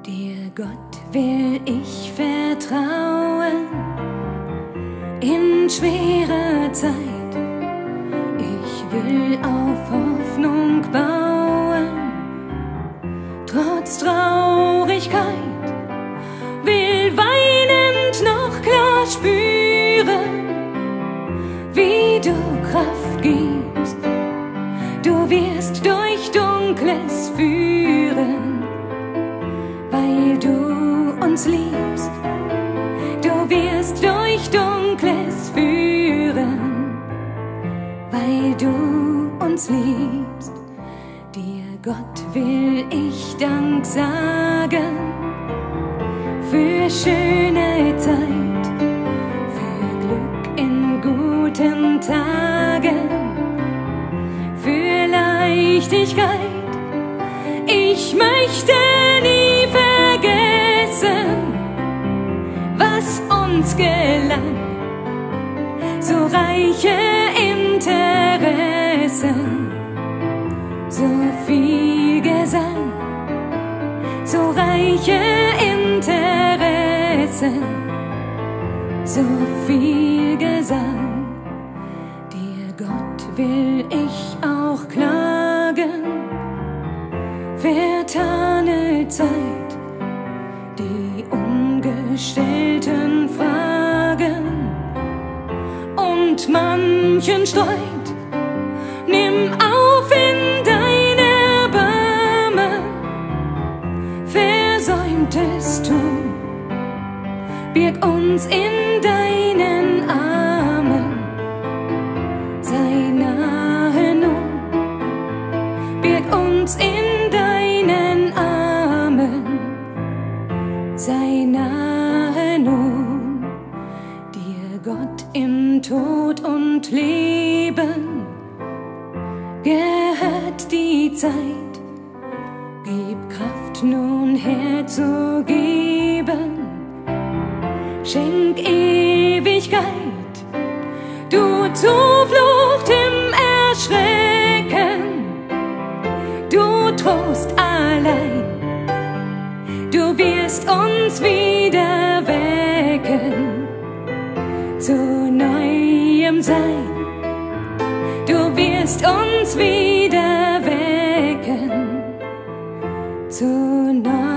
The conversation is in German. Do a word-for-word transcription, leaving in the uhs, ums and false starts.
Dir, Gott, will ich vertrauen in schwerer Zeit. Ich will auf Hoffnung bauen, trotz Traurigkeit. Will weinend noch klar spüren, wie du Kraft gibst. Du wirst durch Dunkles führen, weil du uns liebst. Du wirst durch Dunkles führen, weil du uns liebst. Dir, Gott, will ich Dank sagen für schöne Zeit, für Glück in guten Tagen, für Leichtigkeit. Ich möchte nie vergessen, was uns gelang, so reiche Interessen, so viel Gesang, so reiche Interessen, so viel Gesang. Dir, Gott, will ich auch klagen, vertane Zeit, die ungestellten Fragen und manchen Streit. Nimm auf in dein Erbarmen, versäumtes tun, birg uns in deinen Armen, sei nahe nun, birg uns in deinen Armen, sei nahe nun. Dir, Gott, in Tod und Leben gehört die Zeit. Gib Kraft nun herzugeben, schenk Ewigkeit, du Zuflucht im Erschrecken, du Trost allein, du wirst uns wieder wecken, zu neuem Sein, du wirst uns wieder wecken, zu neuem